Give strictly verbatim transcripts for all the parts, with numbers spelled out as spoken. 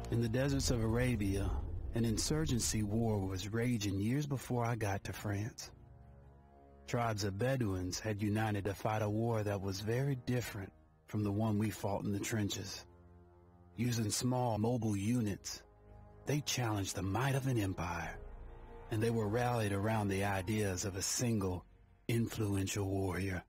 In the deserts of Arabia, an insurgency war was raging years before I got to France. Tribes of Bedouins had united to fight a war that was very different from the one we fought in the trenches. Using small, mobile units, they challenged the might of an empire, and they were rallied around the ideas of a single, influential warrior.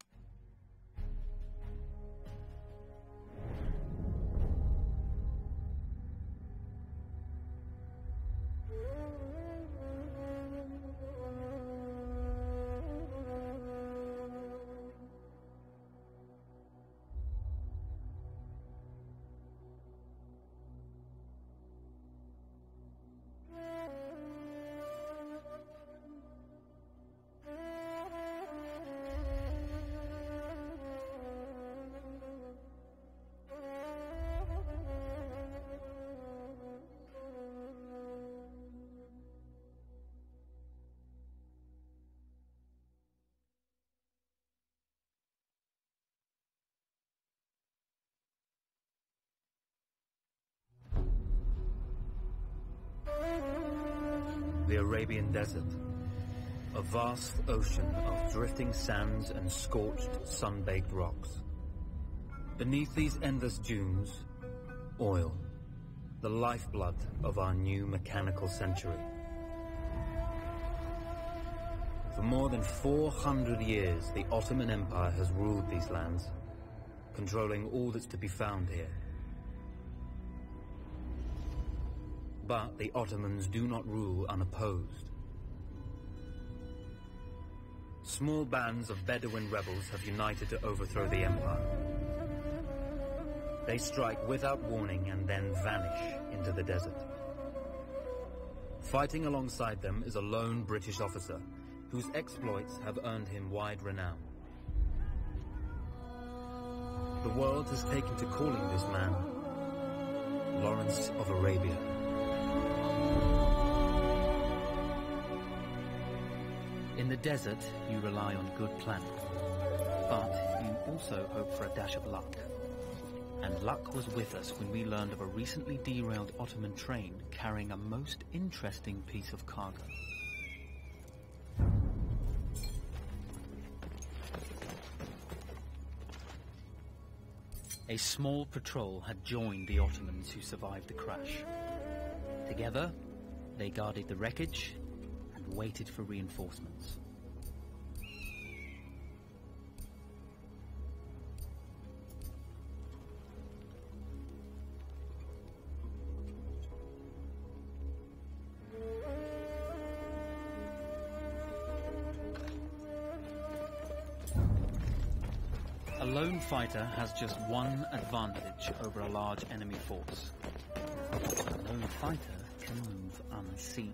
The Arabian Desert, a vast ocean of drifting sands and scorched, sun-baked rocks. Beneath these endless dunes, oil, the lifeblood of our new mechanical century. For more than four hundred years, the Ottoman Empire has ruled these lands, controlling all that's to be found here. But the Ottomans do not rule unopposed. Small bands of Bedouin rebels have united to overthrow the empire. They strike without warning and then vanish into the desert. Fighting alongside them is a lone British officer, whose exploits have earned him wide renown. The world has taken to calling this man Lawrence of Arabia. In the desert, you rely on good planning, but you also hope for a dash of luck. And luck was with us when we learned of a recently derailed Ottoman train carrying a most interesting piece of cargo. A small patrol had joined the Ottomans who survived the crash. Together, they guarded the wreckage and waited for reinforcements. A lone fighter has just one advantage over a large enemy force. A lone fighter can move unseen.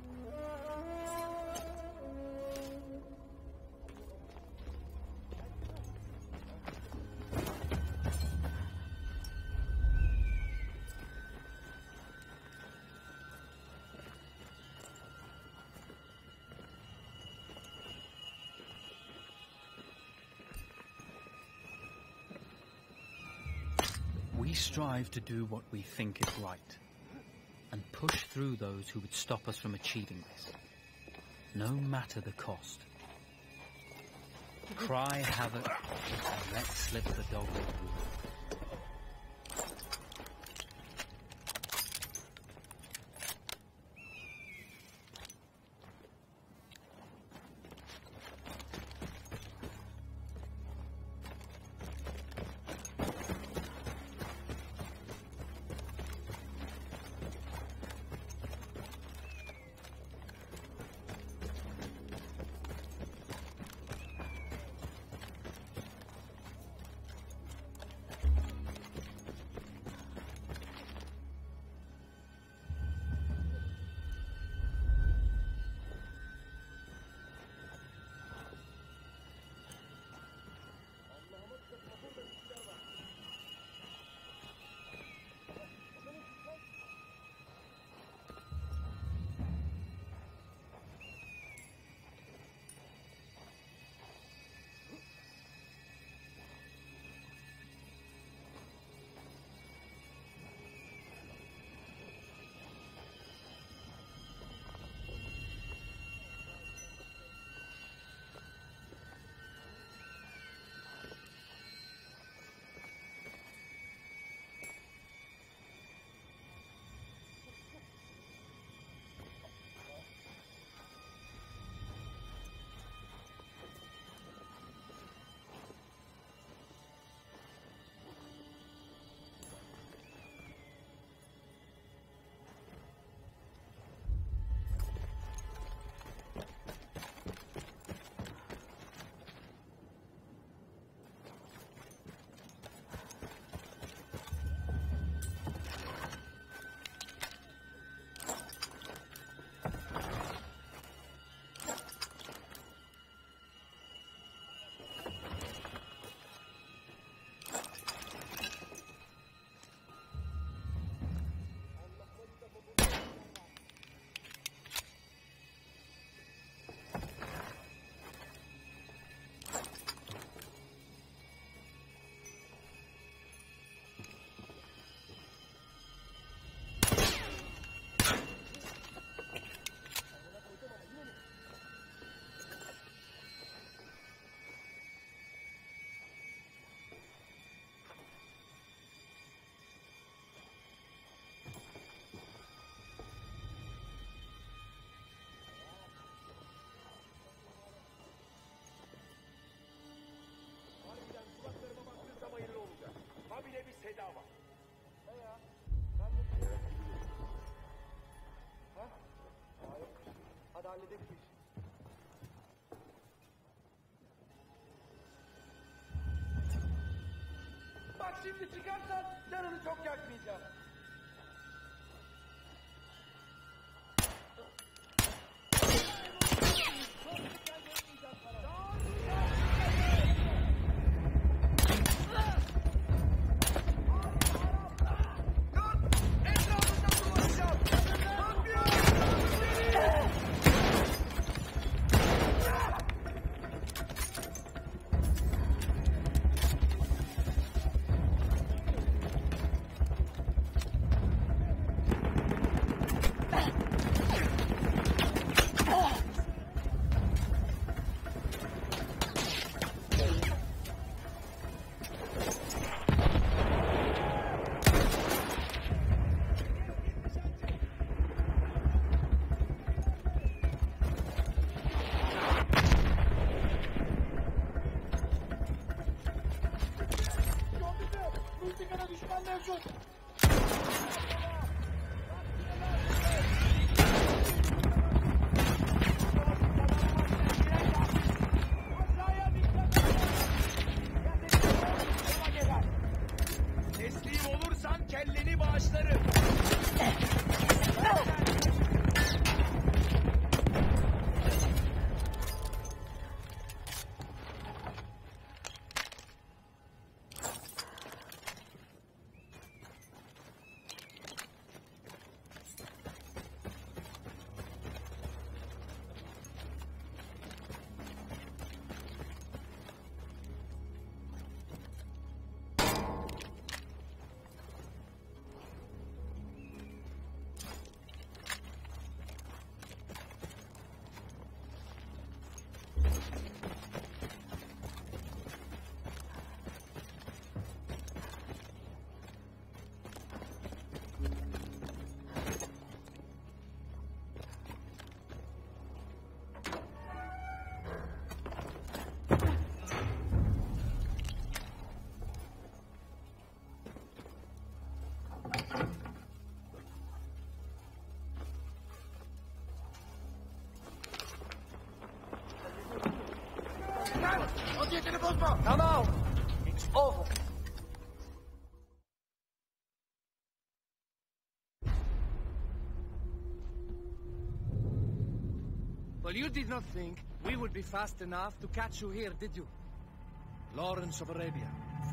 We strive to do what we think is right, and push through those who would stop us from achieving this, no matter the cost. Cry havoc and let slip the dog with you. bedava. Ne ya? Ben de ha? Ya yok. Hadi halledelim bu işi. Bak şimdi çıkarsan canını çok yakmayacağım. Teslim olursan kelleni bağışlarım. Vaziyetini bozma. Tamam. It's over. Well, you did not think we would be fast enough to catch you here, did you? Lawrence of Arabia.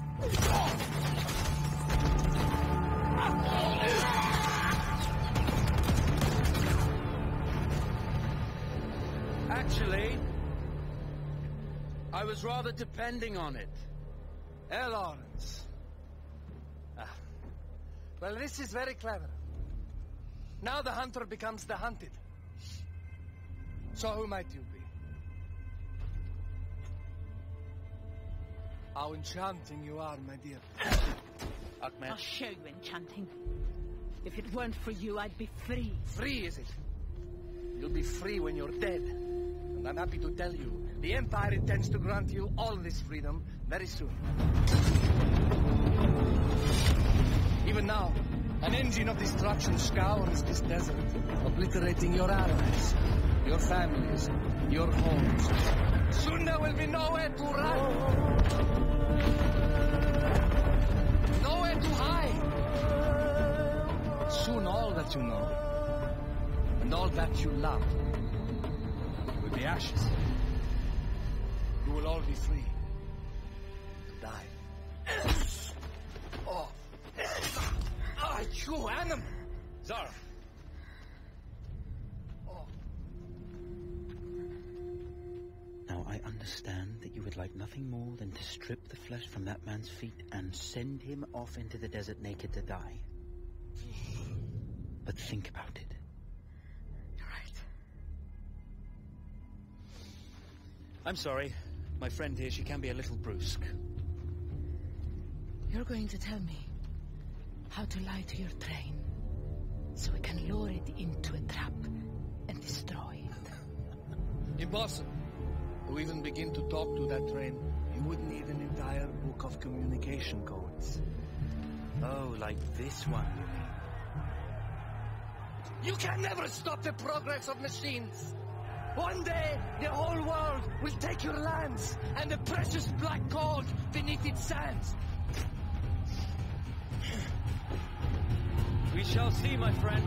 Actually, I was rather depending on it. Eh, Lawrence? Ah. Well, this is very clever. Now the hunter becomes the hunted. So who might you be? How enchanting you are, my dear. Ahmed. I'll show you enchanting. If it weren't for you, I'd be free. Free, is it? You'll be free when you're dead. And I'm happy to tell you, the Empire intends to grant you all this freedom very soon. Even now, an engine of destruction scours this desert, obliterating your allies, your families, your homes. Soon there will be nowhere to run. Nowhere to hide. Soon all that you know, and all that you love, will be ashes. You will all be free to die. Oh, ah, you animal! Zara. Oh. Now I understand that you would like nothing more than to strip the flesh from that man's feet and send him off into the desert naked to die. But think about it. You're right. I'm sorry. My friend here, she can be a little brusque. You're going to tell me how to lie to your train so we can lure it into a trap and destroy it. Impossible. To even begin to talk to that train, you would need an entire book of communication codes. Oh, like this one, you mean? You can never stop the progress of machines. One day, the whole world will take your lands and the precious black gold beneath its sands. We shall see, my friend.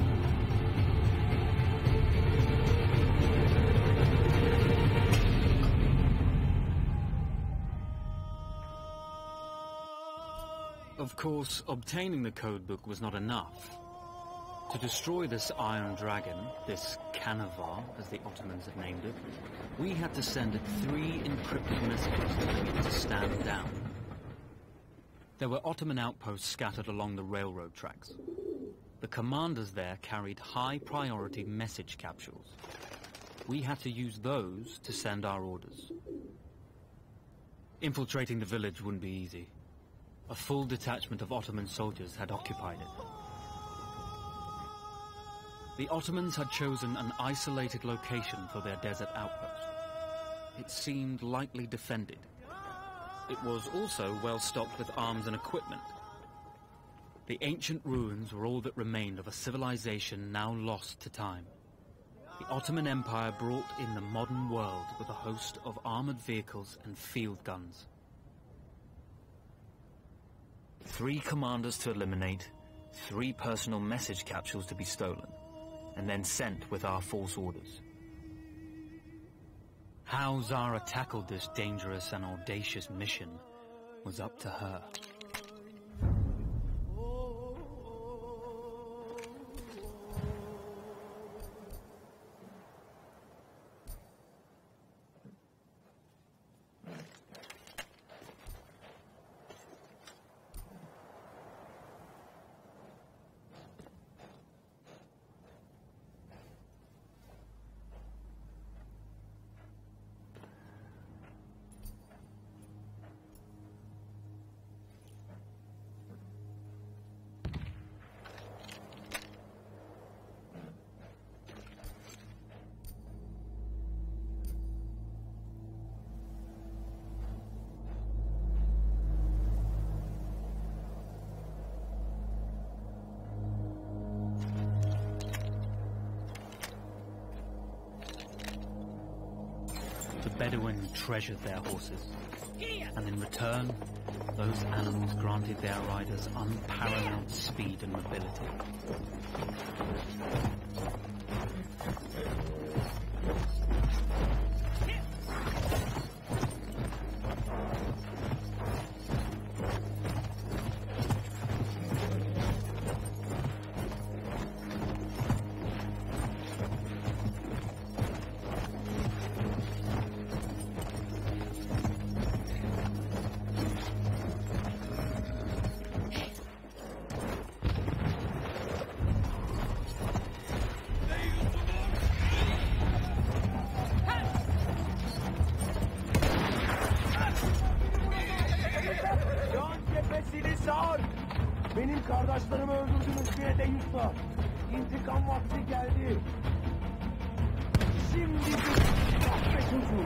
Of course, obtaining the codebook was not enough. To destroy this Iron Dragon, this Canavar, as the Ottomans had named it, we had to send it three encrypted messages telling it to stand down. There were Ottoman outposts scattered along the railroad tracks. The commanders there carried high-priority message capsules. We had to use those to send our orders. Infiltrating the village wouldn't be easy. A full detachment of Ottoman soldiers had occupied it. The Ottomans had chosen an isolated location for their desert outpost. It seemed lightly defended. It was also well stocked with arms and equipment. The ancient ruins were all that remained of a civilization now lost to time. The Ottoman Empire brought in the modern world with a host of armored vehicles and field guns. Three commanders to eliminate, three personal message capsules to be stolen, and then sent with our false orders. How Zara tackled this dangerous and audacious mission was up to her. The Bedouin treasured their horses, and in return, those animals granted their riders unparalleled speed and mobility. Benim kardeşlerimi öldürdünüz diye de yutlar. İntikam vakti geldi. Şimdi bir kahve çocuğu.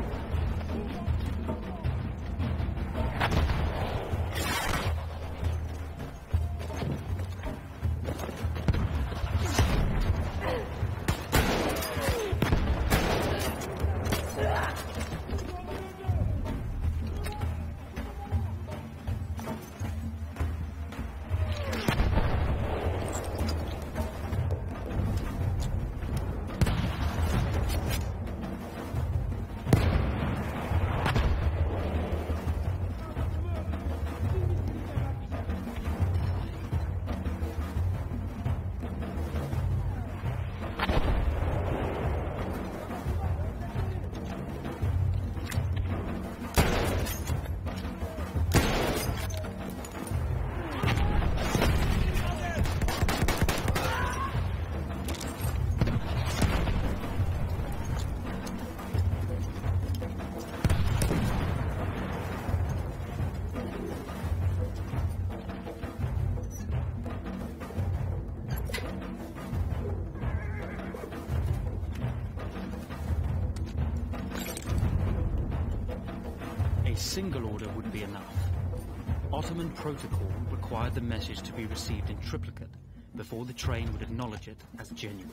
A single order wouldn't be enough. Ottoman protocol required required the message to be received in triplicate before the train would acknowledge it as genuine.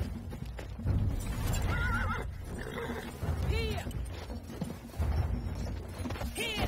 Here! Here!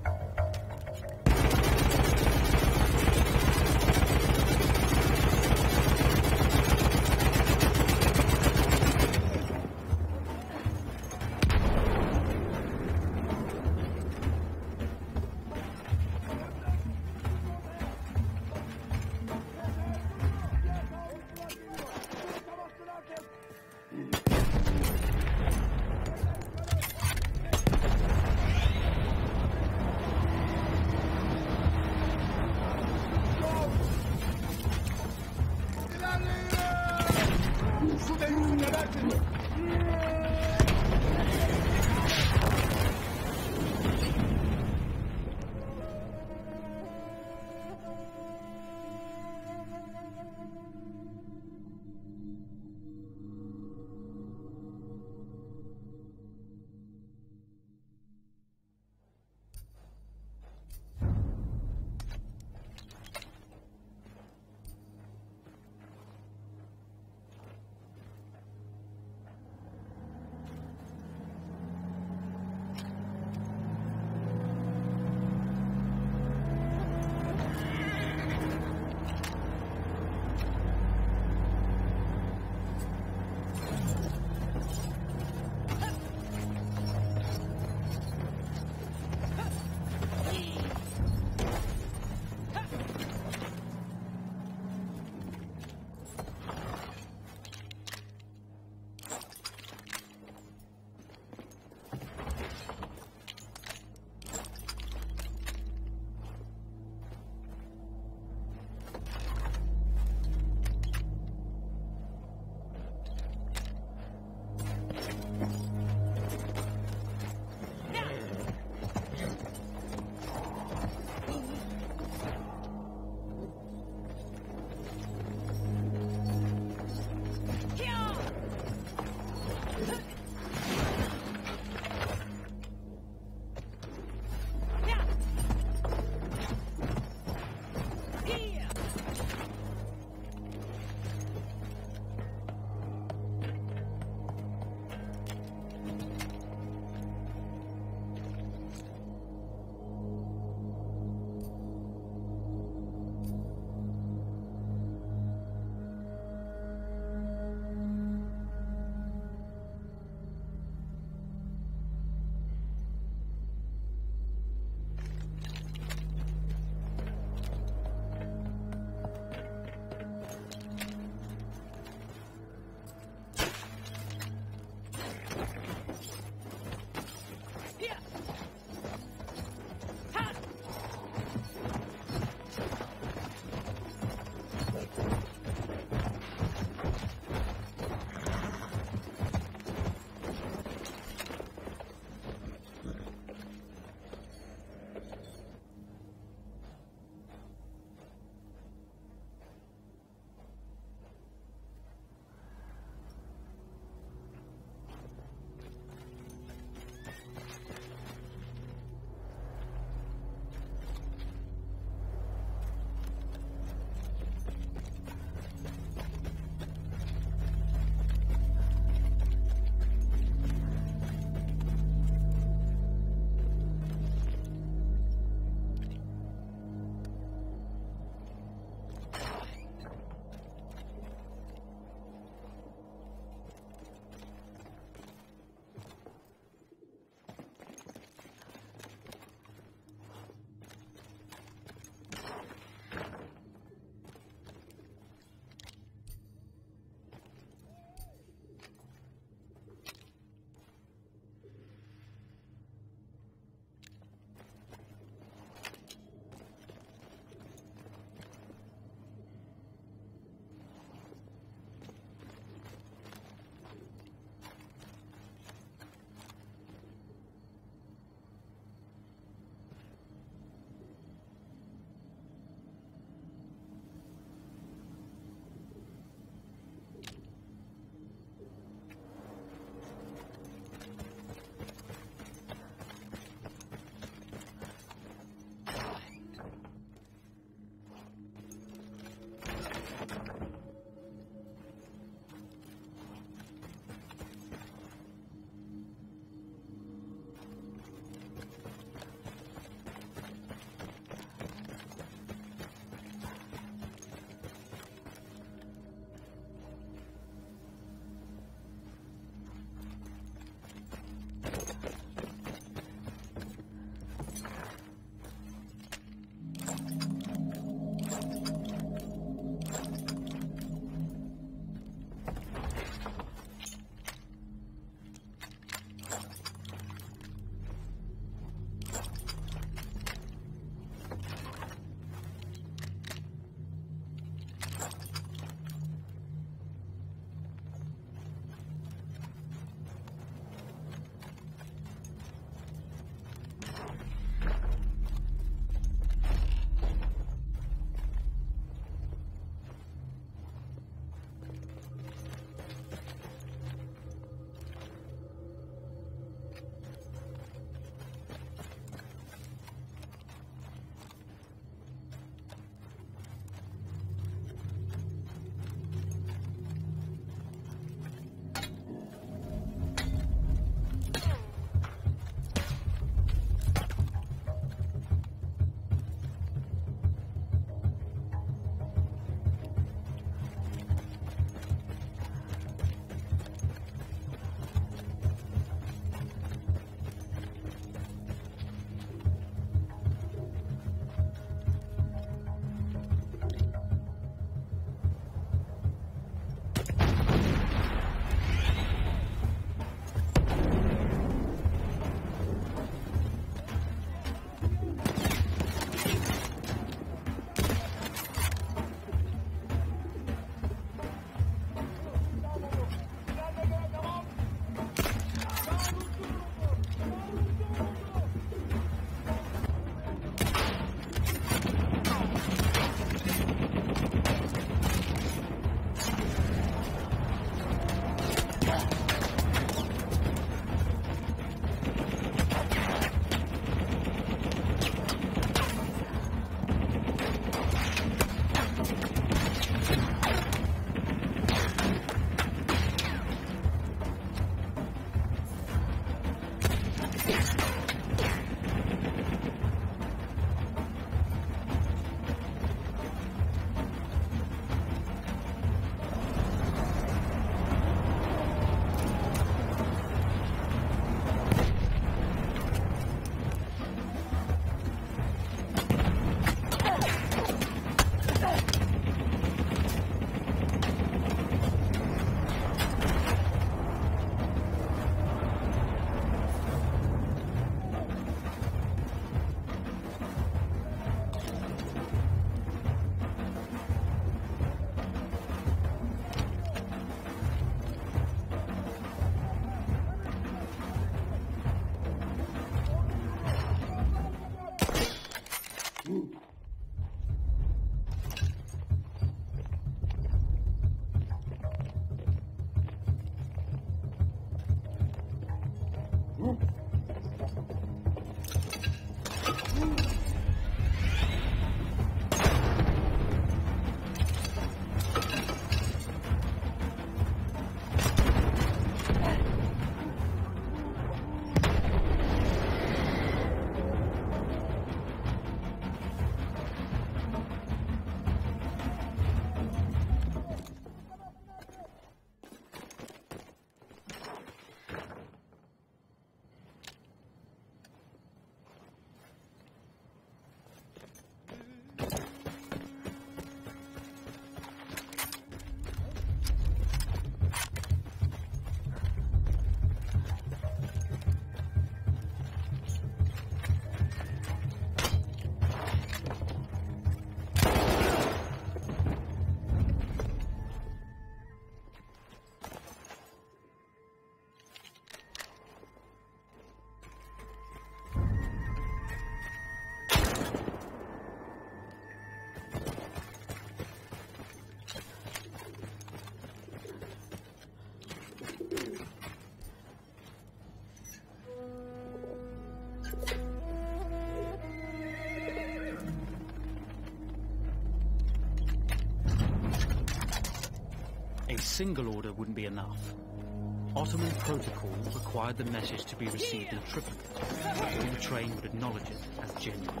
A single order wouldn't be enough. Ottoman protocol required the message to be received in triplicate, and the train would acknowledge it as genuine.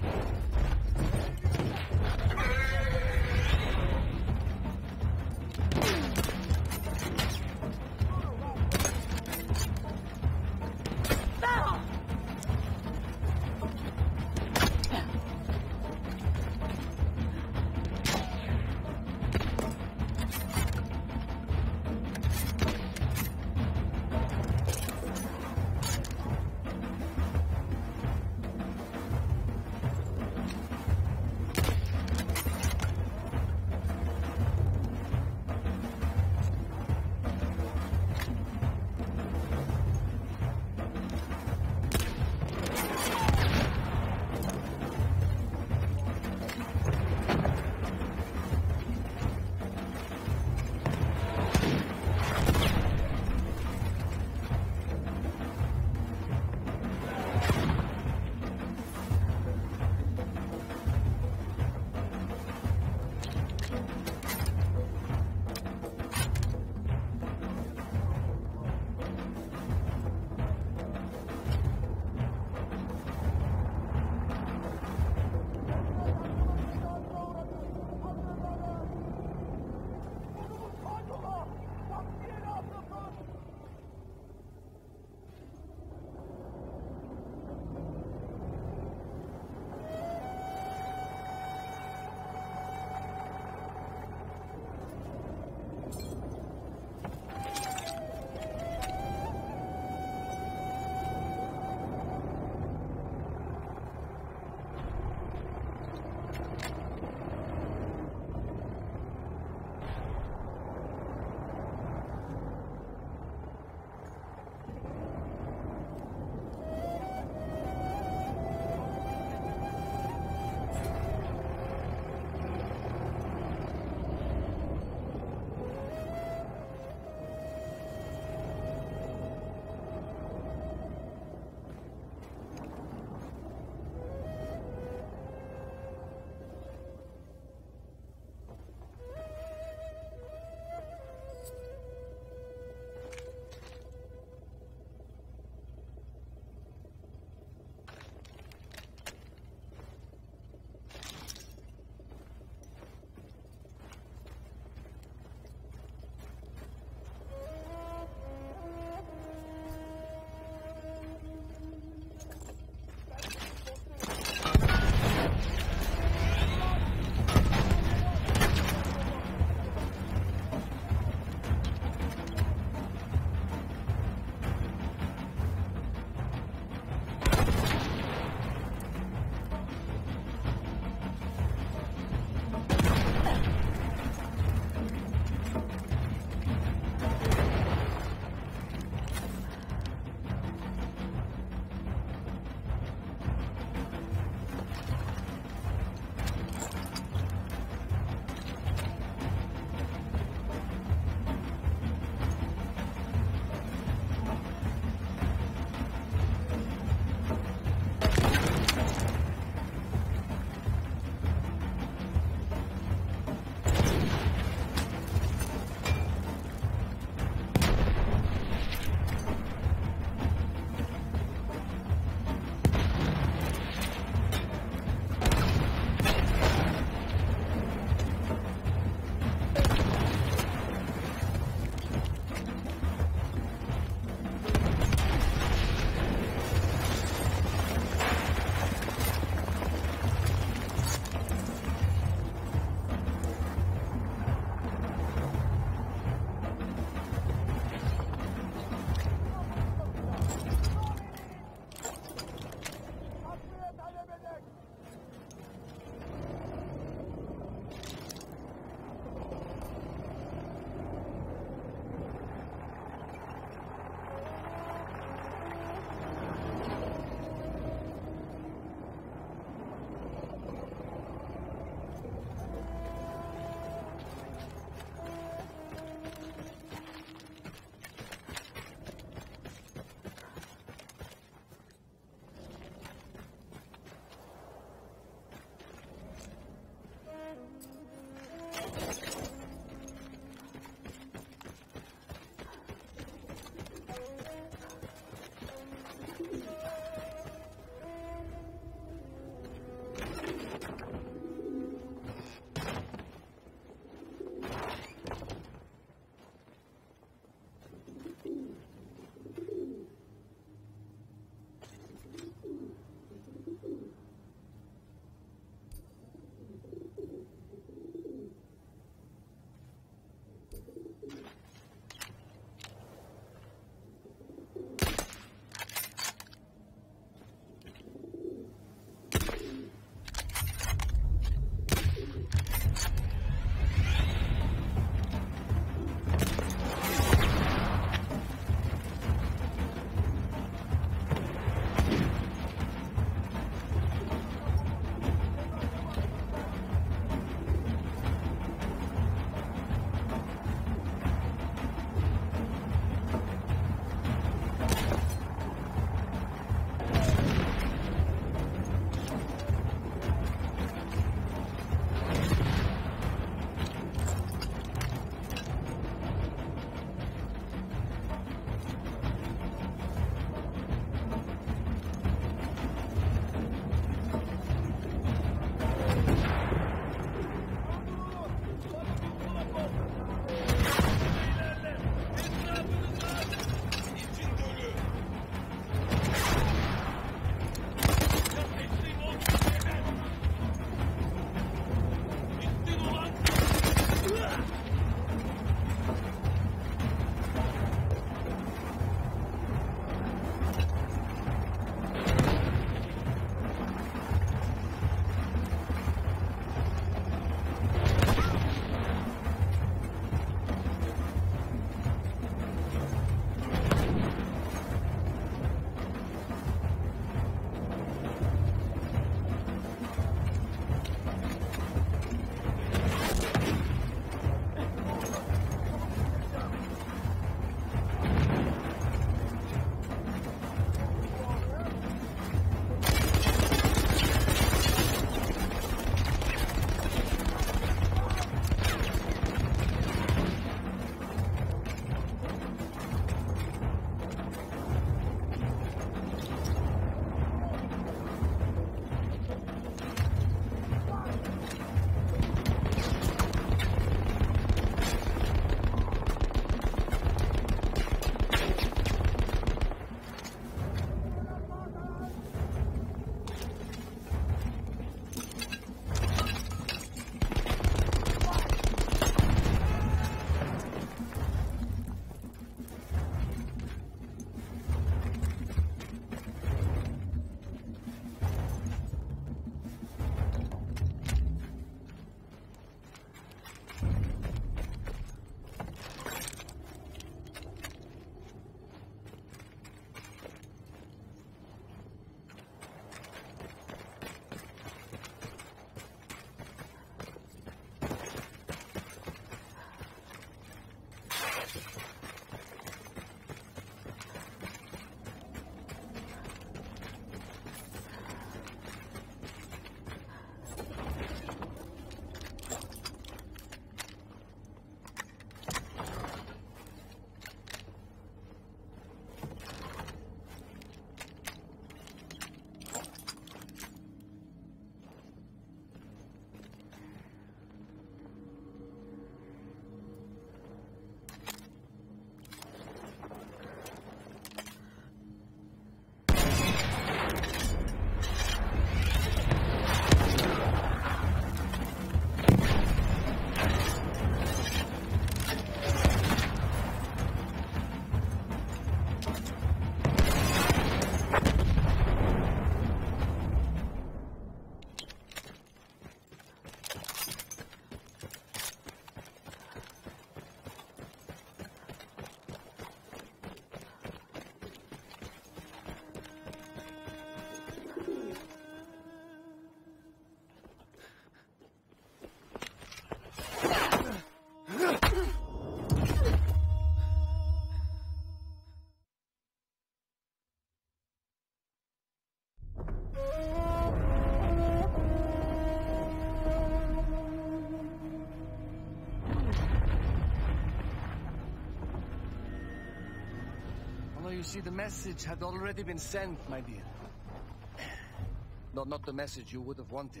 see, the message had already been sent, my dear. No, not the message you would have wanted.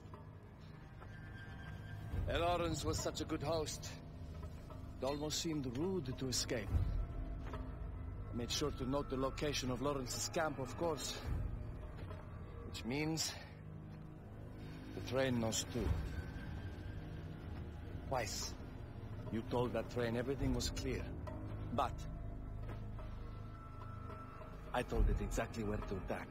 Elorens was such a good host. It almost seemed rude to escape. I made sure to note the location of Lawrence's camp, of course. Which means... the train knows too. Twice, you told that train everything was clear. But... I told it exactly where to attack.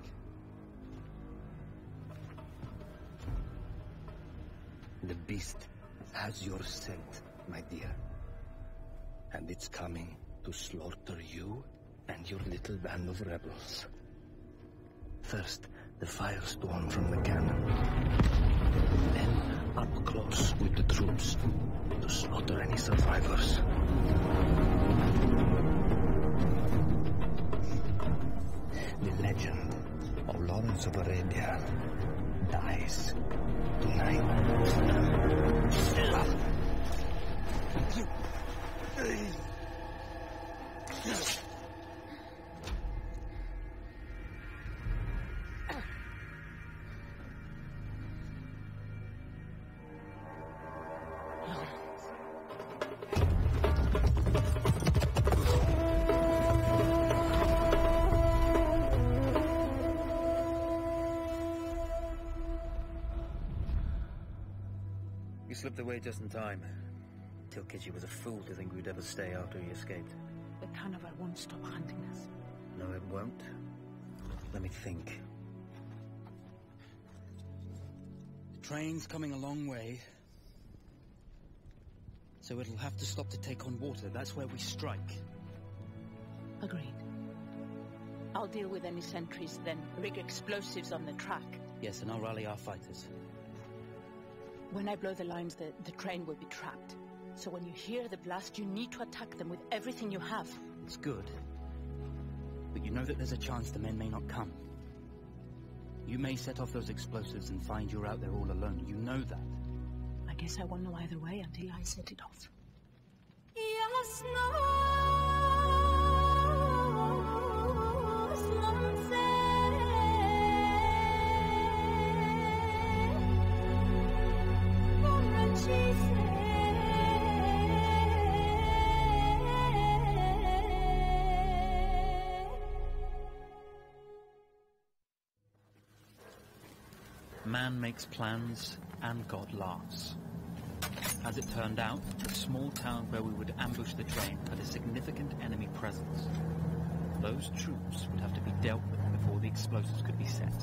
The beast has your scent, my dear. And it's coming to slaughter you and your little band of rebels. First, the firestorm from the cannon. Then, up close with the troops, to slaughter any survivors. The legend of Lawrence of Arabia dies tonight. You slipped away just in time. Tilkitchi was a fool to think we'd ever stay after he escaped. The carnival won't stop hunting us. No, it won't. Let me think. The train's coming a long way. So it'll have to stop to take on water. That's where we strike. Agreed. I'll deal with any sentries, then rig explosives on the track. Yes, and I'll rally our fighters. When I blow the lines, the, the train will be trapped. So when you hear the blast, you need to attack them with everything you have. It's good. But you know that there's a chance the men may not come. You may set off those explosives and find you're out there all alone. You know that. I guess I won't know either way until I set it off. Man makes plans, and God laughs. As it turned out, the small town where we would ambush the train had a significant enemy presence. Those troops would have to be dealt with before the explosives could be set.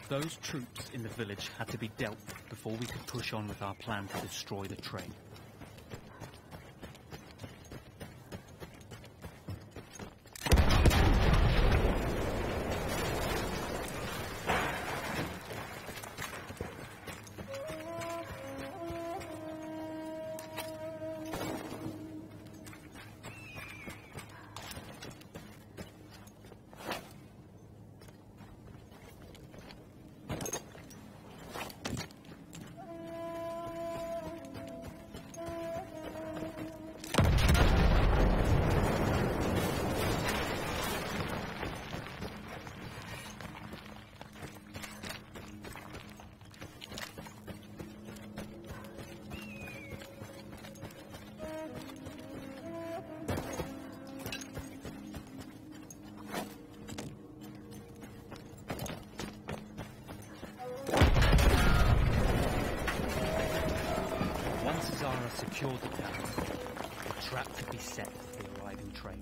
Those troops in the village had to be dealt with before we could push on with our plan to destroy the train. Secured the town, the trap could be set for the arriving train.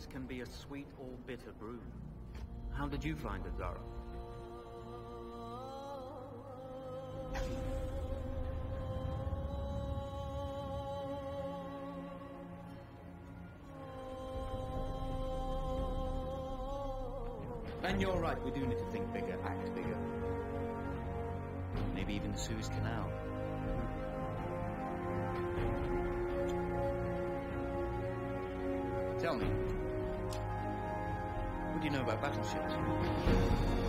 Patience can be a sweet or bitter brew. How did you find it, Zara? And you're right, we do need to think bigger, act bigger. Maybe even the Suez Canal. Tell me, what do you know about battleships?